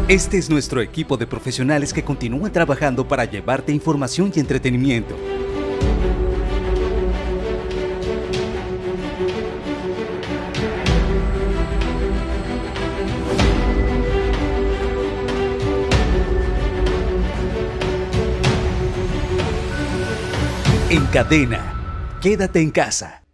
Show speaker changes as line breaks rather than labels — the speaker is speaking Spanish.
Este es nuestro equipo de profesionales que continúan trabajando para llevarte información y entretenimiento. En Cadena, quédate en casa.